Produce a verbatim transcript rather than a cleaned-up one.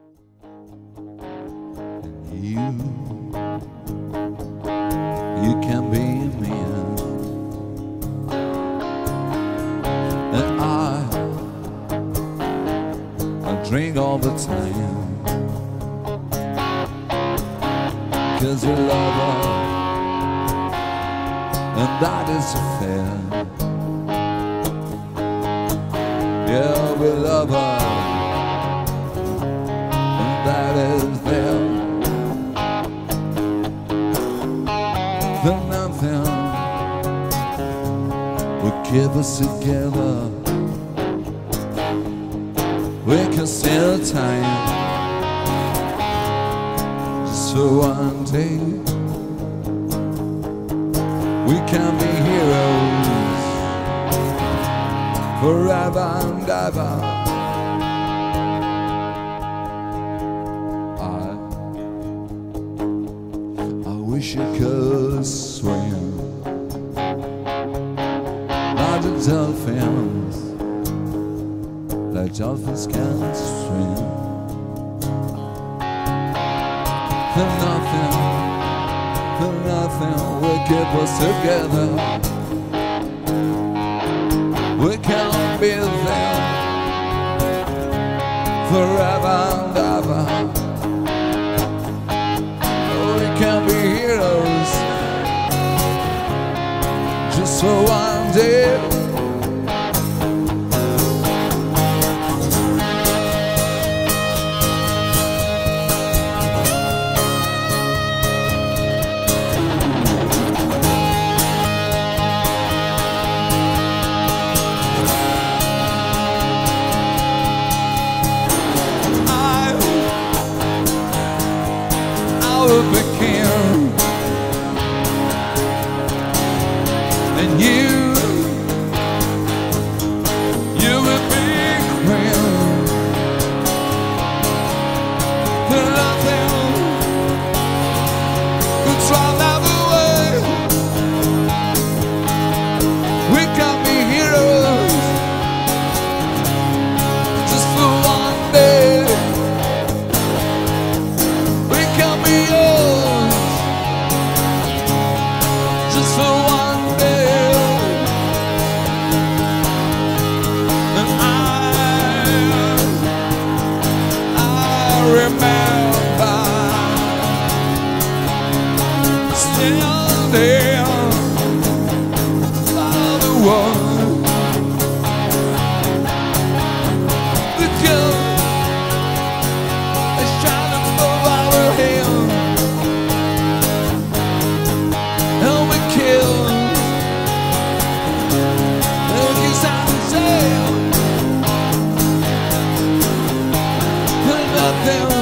You, you can be me, and I, I drink all the time, 'cause you love her, and that is fair. Yeah, we love her, and that is there. Then nothing will keep us together. We can steal time just for one day. We can be heroes forever and ever. I, I wish I could swim like the dolphins, like dolphins can swim. For nothing, for nothing will keep us together. We can't be there forever and ever. We can be heroes just for one day. Begin, and you, you will be queen. Nothing could drive that away. We can be heroes just for one day. We can be just for one day, and I, I remember standing by the wall, the girl is shining above our head. Nothing